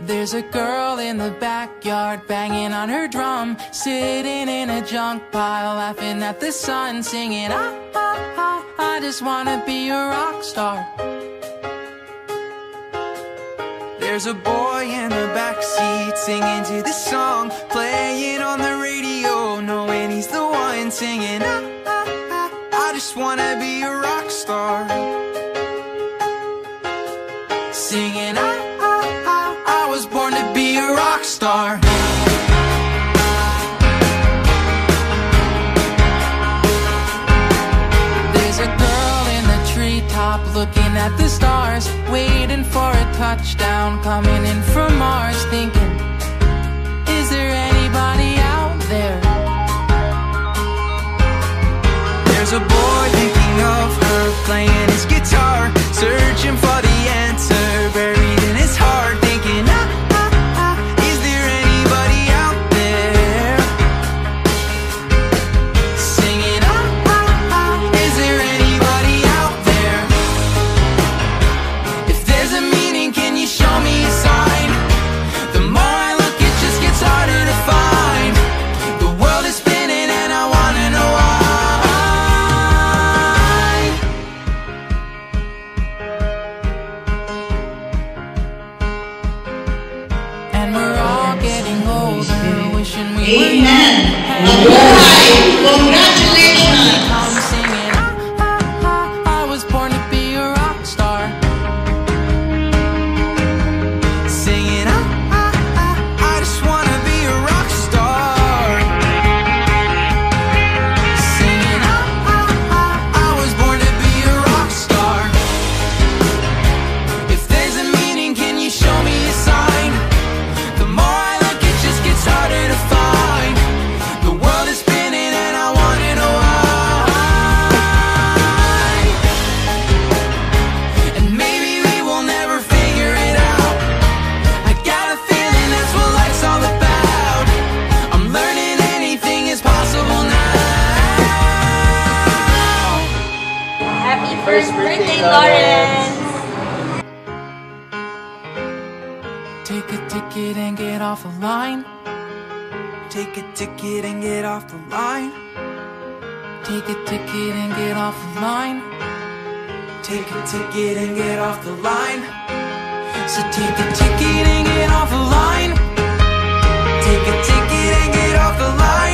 There's a girl in the backyard banging on her drum, sitting in a junk pile, laughing at the sun, singing, I just wanna be a rock star. There's a boy in the backseat singing to the song, playing on the radio, knowing he's the one singing, I just wanna be a rock star. Singing, I was born to be a rock star. There's a girl in the treetop looking at the stars, waiting for a touchdown coming in from Mars, thinking, is there anybody out there? There's a boy thinking of her, playing his guitar, searching for the answer buried in his heart, thinking, is there anybody out there? Singing, is there anybody out there? If there's a meaning, can you show me a sign? The more I look, it just gets harder to find. The world is spinning and I wanna know why. Amen. Alright, congratulations. I'm singing, I was born to be a rock star. Singing, I just wanna be a rock star. Singing, I was born to be a rock star. If there's a meaning, can you show me a sign? The more I look, it just gets harder to find. First birthday, Lorenz! Take a ticket and get off the line. Take a ticket and get off the line. Take a ticket and get off the line. Take a ticket and get off the line. So take a ticket and get off the line. Take a ticket and get off the line.